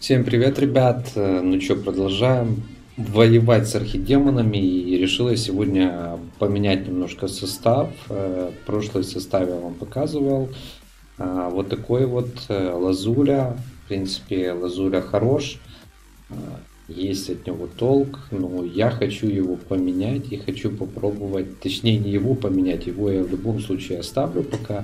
Всем привет, ребят! Ну что, продолжаем воевать с архидемонами. И решила сегодня поменять немножко состав. Прошлый состав я вам показывал. Вот такой вот лазуля. В принципе, лазуля хорош. Есть от него толк, но я хочу его поменять и хочу попробовать, точнее не его поменять, его я в любом случае оставлю пока.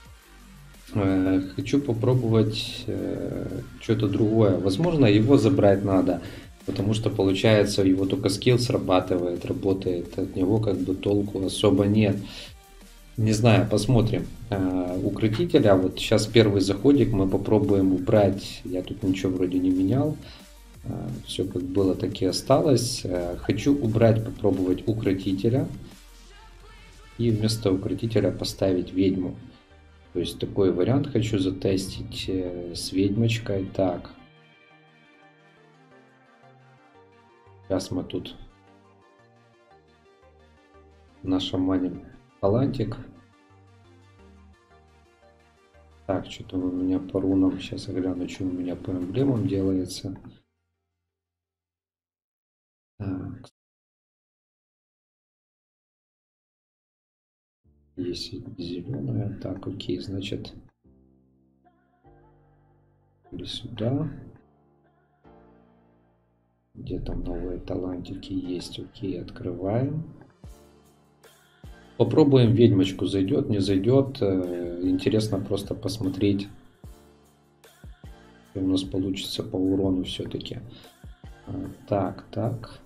Хочу попробовать что-то другое. Возможно, его забрать надо, потому что получается его только скилл срабатывает, работает, от него как бы толку особо нет. Не знаю, посмотрим. Укротителя, вот сейчас первый заходик мы попробуем убрать. Я тут ничего вроде не менял. Все как было, так и осталось. Хочу убрать, попробовать укротителя. И вместо укротителя поставить ведьму. То есть такой вариант хочу затестить с ведьмочкой. Так. Сейчас мы тут нашаманим талантик. Так, что-то у меня по рунам. Сейчас я гляну, что у меня по эмблемам делается. Так. Есть зеленая. Так, окей, значит. Или сюда. Где там новые талантики есть? Окей, открываем. Попробуем ведьмочку. Зайдет, не зайдет. Интересно просто посмотреть, что у нас получится по урону все-таки. Так, так.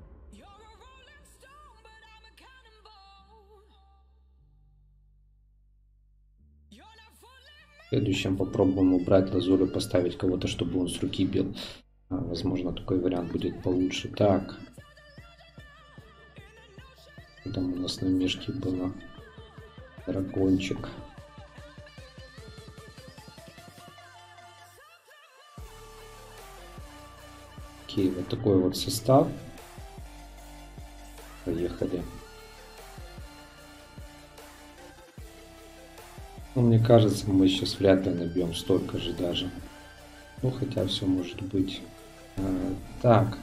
В следующем попробуем убрать лазурь и поставить кого-то, чтобы он с руки бил. Возможно, такой вариант будет получше. Так. Там у нас на мишке было дракончик. Окей, вот такой вот состав. Поехали. Ну, мне кажется, мы сейчас вряд ли набьем столько же даже. Ну, хотя все может быть. Так.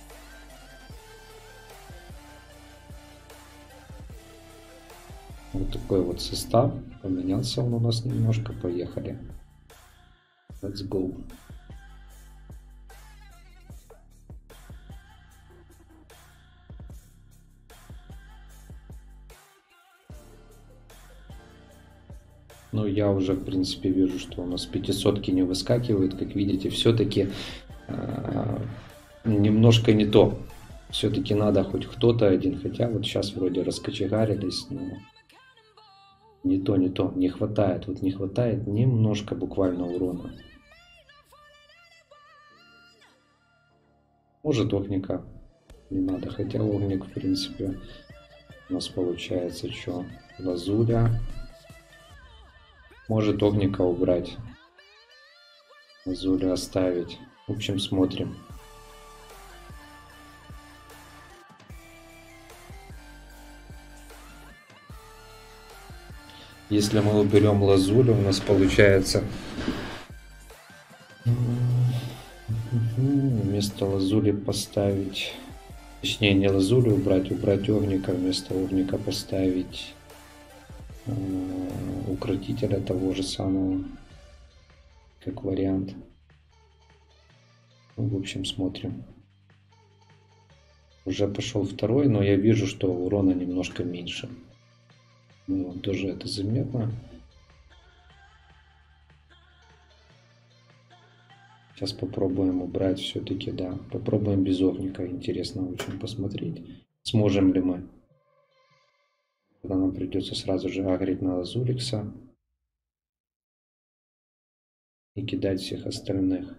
Вот такой вот состав. Поменялся он у нас немножко. Поехали. Let's go. Ну, я уже, в принципе, вижу, что у нас 500-ки не выскакивают. Как видите, все-таки немножко не то. Все-таки надо хоть кто-то один. Хотя вот сейчас вроде раскочегарились, но не то, не то. Не хватает. Вот не хватает немножко буквально урона. Может, огника не надо. Хотя огник, в принципе, у нас получается что? Лазуля. Может, огника убрать. Лазуля оставить. В общем, смотрим. Если мы уберем лазулю, у нас получается вместо лазули поставить, точнее не лазулю убрать огника, вместо огника поставить укротителя того же самого, как вариант. Ну, в общем, смотрим. Уже пошел второй, но я вижу, что урона немножко меньше. Ну, тоже это заметно. Сейчас попробуем убрать все-таки, да. Попробуем без огника. Интересно очень посмотреть, сможем ли мы. Тогда нам придется сразу же агрить на Лазурикса и кидать всех остальных.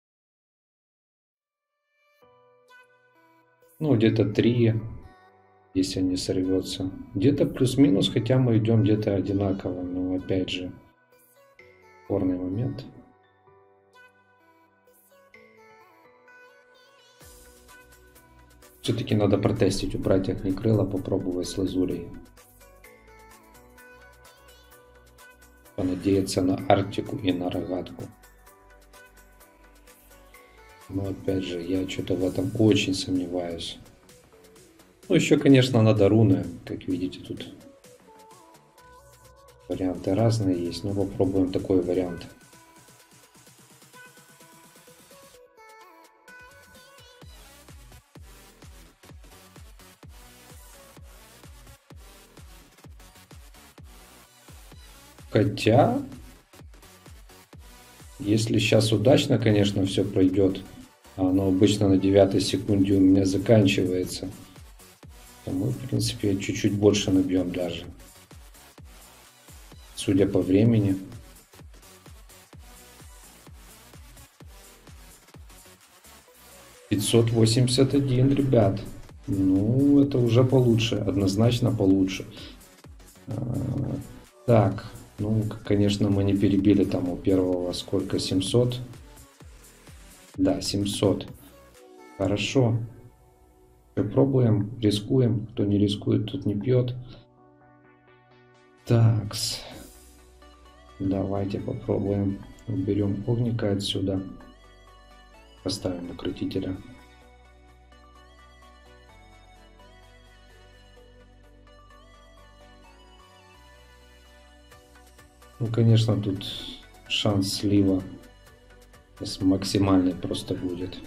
Ну, где-то 3, если не сорвется. Где-то плюс-минус, хотя мы идем где-то одинаково. Но опять же, спорный момент. Все-таки надо протестить, убрать огнекрыло, попробовать с лазурей. Понадеяться на Арктику и на рогатку. Но опять же, я что-то в этом очень сомневаюсь. Ну, еще, конечно, надо руны. Как видите, тут варианты разные есть. Но попробуем такой вариант. Хотя, если сейчас удачно, конечно, все пройдет, а оно обычно на 9 секунде у меня заканчивается, то мы, в принципе, чуть-чуть больше набьем даже. Судя по времени. $581, ребят. Ну, это уже получше, однозначно получше. Так, ну, конечно, мы не перебили там у первого сколько, 700? Да, 700. Хорошо. Пробуем, рискуем. Кто не рискует, тот не пьет. Такс. Давайте попробуем. Уберем огника отсюда. Поставим укротителя. Ну, конечно, тут шанс слива максимальный просто будет.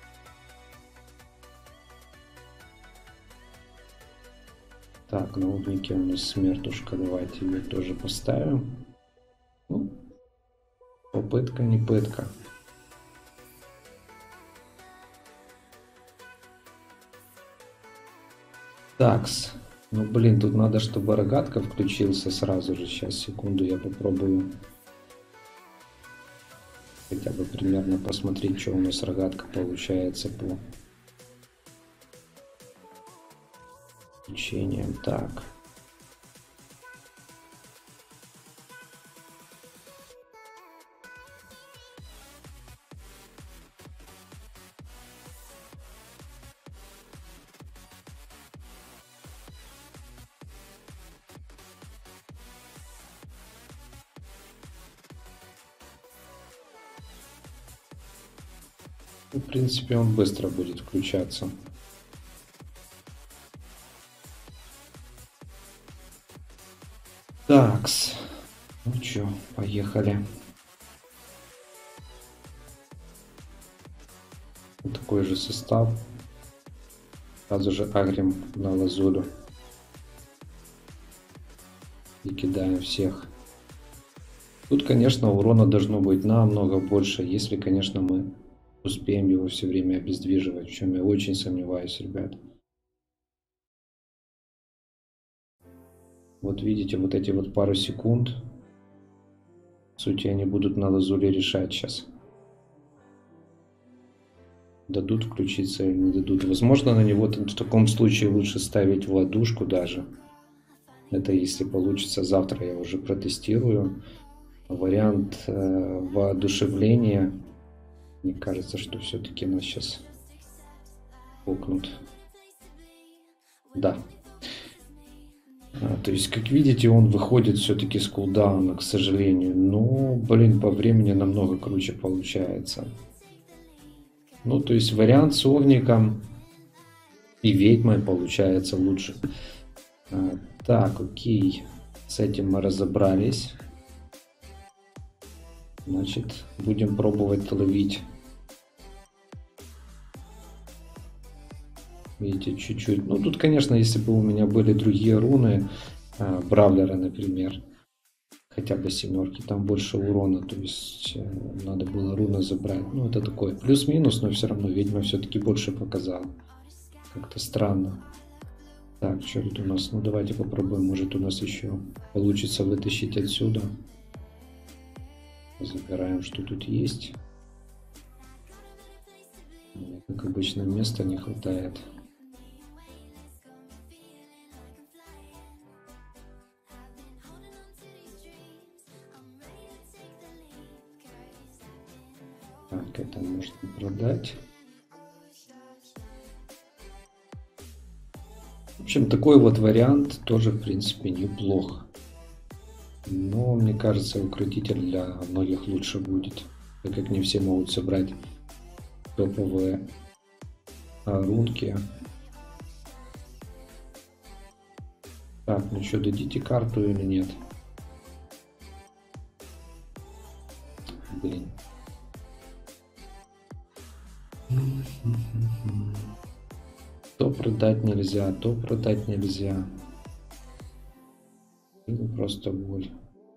Так, на огнике у нас смертушка. Давайте ее тоже поставим. Ну, попытка не пытка. Такс. Ну, блин, тут надо, чтобы рогатка включился сразу же. Сейчас, секунду, я попробую хотя бы примерно посмотреть, что у нас рогатка получается по учениям. Так. В принципе, он быстро будет включаться. Такс. Ну чё, поехали. Вот такой же состав. Сразу же агрим на лазурю. И кидаем всех. Тут, конечно, урона должно быть намного больше, если, конечно, мы успеем его все время обездвиживать, в чем я очень сомневаюсь, ребят. Вот видите, вот эти вот пару секунд, в сути, они будут на лазуре решать сейчас. Дадут включиться или не дадут. Возможно, на него в таком случае лучше ставить владушку даже. Это если получится. Завтра я уже протестирую. Вариант воодушевления. Мне кажется, что все-таки нас сейчас окнут. Да. То есть, как видите, он выходит все-таки с кулдауна, к сожалению. Но, блин, по времени намного круче получается. Ну, то есть, вариант с огником и ведьмой получается лучше. Так, окей. С этим мы разобрались. Значит, будем пробовать ловить. Видите, чуть-чуть. Ну, тут, конечно, если бы у меня были другие руны, бравлеры, например, хотя бы семерки, там больше урона, то есть надо было руны забрать. Ну, это такой плюс-минус, но все равно ведьма все-таки больше показала. Как-то странно. Так, что тут у нас? Ну, давайте попробуем, может, у нас еще получится вытащить отсюда. Забираем, что тут есть. Мне, как обычно, места не хватает. Так, это можно продать. В общем, такой вот вариант тоже, в принципе, неплох. Но, мне кажется, укротитель для многих лучше будет, так как не все могут собрать топовые рунки. Так, ну что, дадите карту или нет? Блин. То продать нельзя, то продать нельзя. Это просто боль.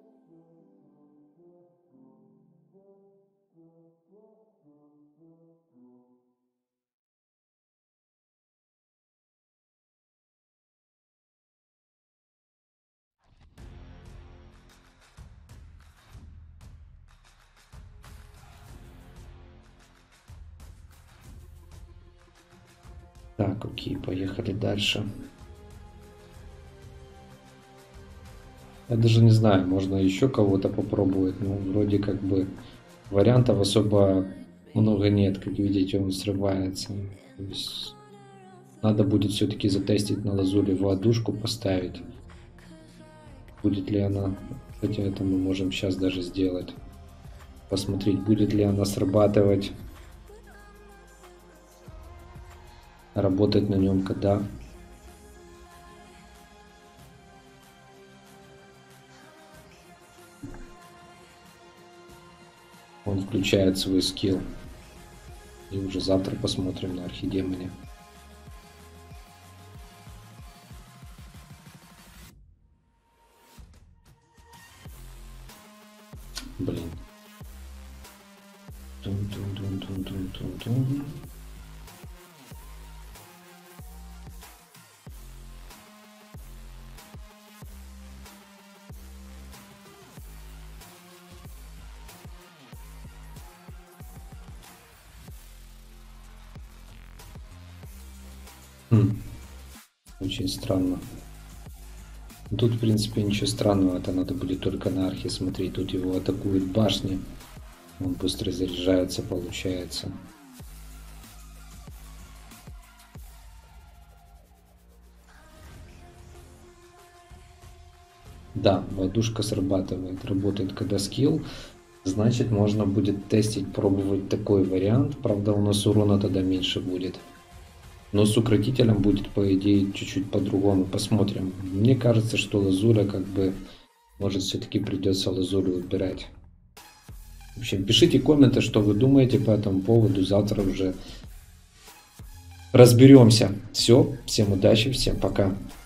Так, окей, поехали дальше. Я даже не знаю, можно еще кого-то попробовать, но вроде как бы вариантов особо много нет, как видите, он срывается. То есть надо будет все-таки затестить на лазуре водушку поставить. Будет ли она, хотя это мы можем сейчас даже сделать. Посмотреть, будет ли она срабатывать, работать на нем когда. Он включает свой скилл. И уже завтра посмотрим на архидемоне. Блин. Тун-тун-тун-тун-тун-тун-тун. Очень странно. Тут, в принципе, ничего странного. Это надо будет только на архе смотреть. Тут его атакует башня. Он быстро заряжается, получается. Да, водушка срабатывает. Работает когда скилл. Значит, можно будет тестить, пробовать такой вариант. Правда, у нас урона тогда меньше будет. Но с укротителем будет, по идее, чуть-чуть по-другому. Посмотрим. Мне кажется, что лазура как бы... Может, все-таки придется лазуру выбирать. В общем, пишите комменты, что вы думаете по этому поводу. Завтра уже разберемся. Все. Всем удачи, всем пока.